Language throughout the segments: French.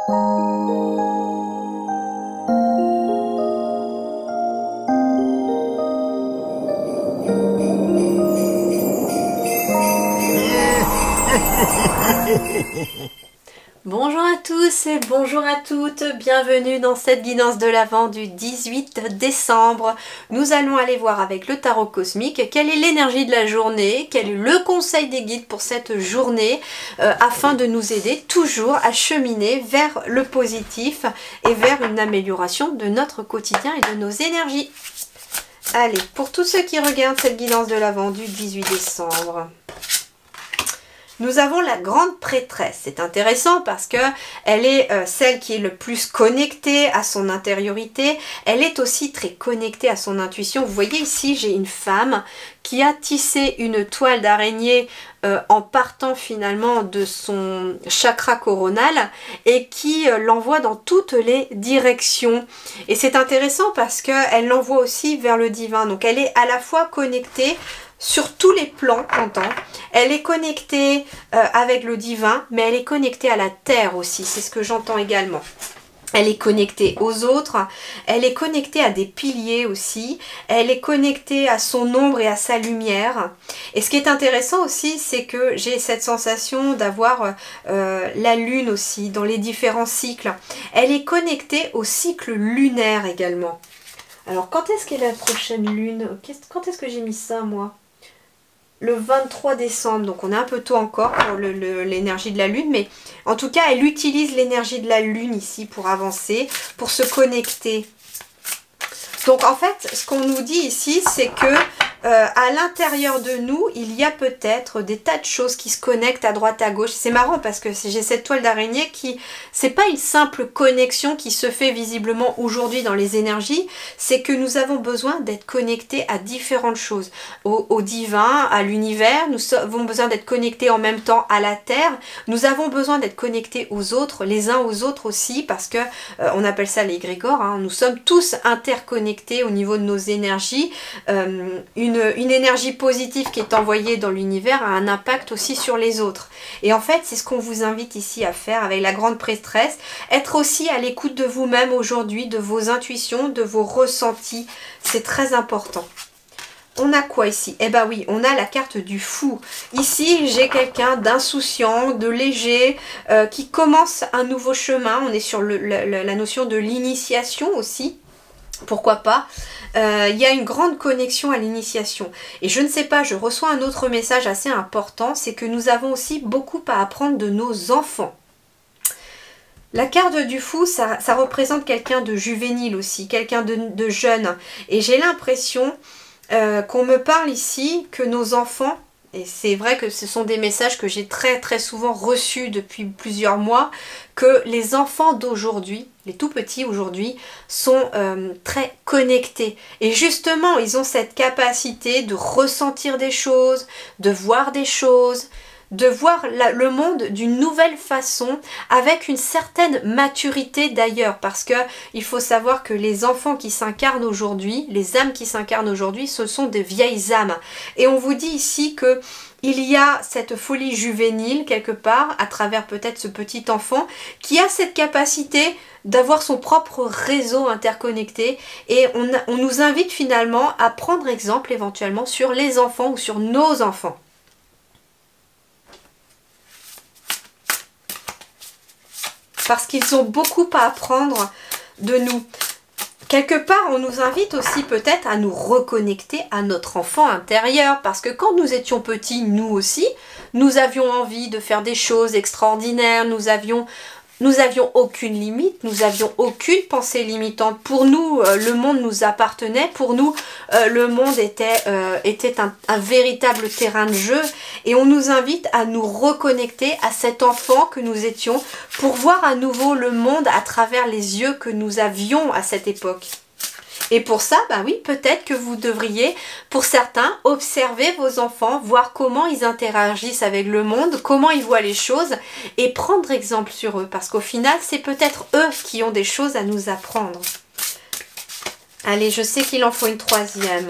Bonjour à tous et bonjour à toutes, bienvenue dans cette guidance de l'Avent du 18 décembre. Nous allons aller voir avec le tarot cosmique quelle est l'énergie de la journée, quel est le conseil des guides pour cette journée afin de nous aider toujours à cheminer vers le positif et vers une amélioration de notre quotidien et de nos énergies. Allez, pour tous ceux qui regardent cette guidance de l'Avent du 18 décembre. Nous avons la grande prêtresse. C'est intéressant parce que elle est celle qui est le plus connectée à son intériorité. Elle est aussi très connectée à son intuition. Vous voyez ici, j'ai une femme qui a tissé une toile d'araignée en partant finalement de son chakra coronal et qui l'envoie dans toutes les directions. Et c'est intéressant parce qu'elle l'envoie aussi vers le divin. Donc elle est à la fois connectée sur tous les plans, j'entends. Elle est connectée avec le divin, mais elle est connectée à la terre aussi, c'est ce que j'entends également. Elle est connectée aux autres, elle est connectée à des piliers aussi, elle est connectée à son ombre et à sa lumière. Et ce qui est intéressant aussi, c'est que j'ai cette sensation d'avoir la lune aussi dans les différents cycles. Elle est connectée au cycle lunaire également. Alors quand est-ce qu'est la prochaine lune? Quand est-ce que j'ai mis ça moi? Le 23 décembre, donc on est un peu tôt encore pour l'énergie de la lune, mais en tout cas elle utilise l'énergie de la lune ici pour avancer, pour se connecter. Donc en fait ce qu'on nous dit ici c'est que à l'intérieur de nous il y a peut-être des tas de choses qui se connectent à droite à gauche. C'est marrant parce que j'ai cette toile d'araignée qui, c'est pas une simple connexion qui se fait visiblement aujourd'hui dans les énergies, c'est que nous avons besoin d'être connectés à différentes choses, au divin, à l'univers, nous avons besoin d'être connectés en même temps à la terre, nous avons besoin d'être connectés aux autres, les uns aux autres aussi, parce que on appelle ça l'égrégore, hein. Nous sommes tous interconnectés au niveau de nos énergies. Une énergie positive qui est envoyée dans l'univers a un impact aussi sur les autres. Et en fait, c'est ce qu'on vous invite ici à faire avec la grande prêtresse. Être aussi à l'écoute de vous-même aujourd'hui, de vos intuitions, de vos ressentis. C'est très important. On a quoi ici? Eh ben oui, on a la carte du fou. Ici, j'ai quelqu'un d'insouciant, de léger, qui commence un nouveau chemin. On est sur la notion de l'initiation aussi. Pourquoi pas? Il y a une grande connexion à l'initiation. Et je ne sais pas, je reçois un autre message assez important, c'est que nous avons aussi beaucoup à apprendre de nos enfants. La carte du fou, ça représente quelqu'un de juvénile aussi, quelqu'un de jeune. Et j'ai l'impression qu'on me parle ici que nos enfants, et c'est vrai que ce sont des messages que j'ai très souvent reçus depuis plusieurs mois, que les enfants d'aujourd'hui, les tout petits aujourd'hui, sont très connectés. Et justement, ils ont cette capacité de ressentir des choses, de voir des choses, de voir le monde d'une nouvelle façon, avec une certaine maturité d'ailleurs, parce que il faut savoir que les enfants qui s'incarnent aujourd'hui, les âmes qui s'incarnent aujourd'hui, ce sont des vieilles âmes. Et on vous dit ici que il y a cette folie juvénile quelque part, à travers peut-être ce petit enfant, qui a cette capacité d'avoir son propre réseau interconnecté, et on nous invite finalement à prendre exemple éventuellement sur les enfants ou sur nos enfants. Parce qu'ils ont beaucoup à apprendre de nous. Quelque part, on nous invite aussi peut-être à nous reconnecter à notre enfant intérieur. Parce que quand nous étions petits, nous aussi, nous avions envie de faire des choses extraordinaires. Nous avions aucune limite, nous avions aucune pensée limitante. Pour nous, le monde nous appartenait. Pour nous, le monde était un véritable terrain de jeu. Et on nous invite à nous reconnecter à cet enfant que nous étions pour voir à nouveau le monde à travers les yeux que nous avions à cette époque. Et pour ça, bah oui, peut-être que vous devriez, pour certains, observer vos enfants, voir comment ils interagissent avec le monde, comment ils voient les choses, et prendre exemple sur eux. Parce qu'au final, c'est peut-être eux qui ont des choses à nous apprendre. Allez, je sais qu'il en faut une troisième.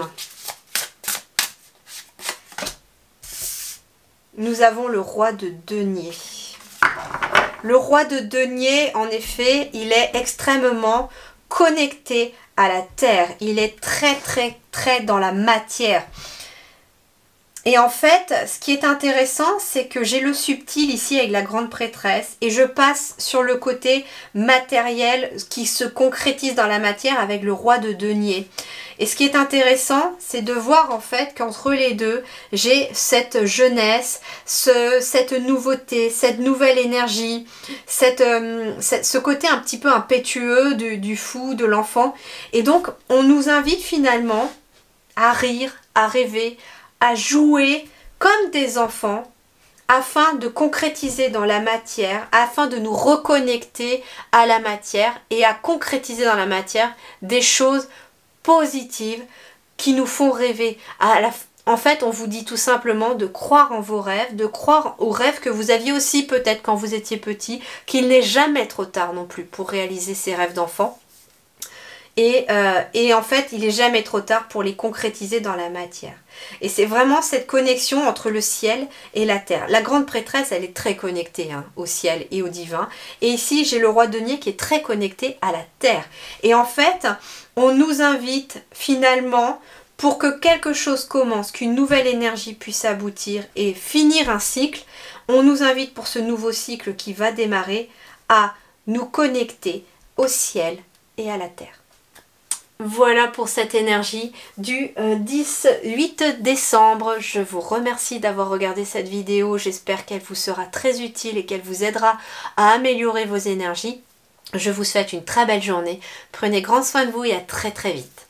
Nous avons le roi de denier. Le roi de denier, en effet, il est extrêmement connecté à la terre. Il est très dans la matière. Et en fait, ce qui est intéressant, c'est que j'ai le subtil ici avec la grande prêtresse et je passe sur le côté matériel qui se concrétise dans la matière avec le roi de denier. Et ce qui est intéressant, c'est de voir en fait qu'entre les deux, j'ai cette jeunesse, cette nouveauté, cette nouvelle énergie, ce côté un petit peu impétueux du fou, de l'enfant. Et donc, on nous invite finalement à rire, à rêver, à jouer comme des enfants afin de concrétiser dans la matière, afin de nous reconnecter à la matière et à concrétiser dans la matière des choses positives qui nous font rêver. En fait, on vous dit tout simplement de croire en vos rêves, de croire aux rêves que vous aviez aussi peut-être quand vous étiez petit, qu'il n'est jamais trop tard non plus pour réaliser ces rêves d'enfant. Et en fait, il n'est jamais trop tard pour les concrétiser dans la matière. Et c'est vraiment cette connexion entre le ciel et la terre. La grande prêtresse, elle est très connectée au ciel et au divin. Et ici, j'ai le roi denier qui est très connecté à la terre. Et en fait, on nous invite finalement, pour que quelque chose commence, qu'une nouvelle énergie puisse aboutir et finir un cycle, on nous invite pour ce nouveau cycle qui va démarrer à nous connecter au ciel et à la terre. Voilà pour cette énergie du 8 décembre. Je vous remercie d'avoir regardé cette vidéo. J'espère qu'elle vous sera très utile et qu'elle vous aidera à améliorer vos énergies. Je vous souhaite une très belle journée. Prenez grand soin de vous et à très vite.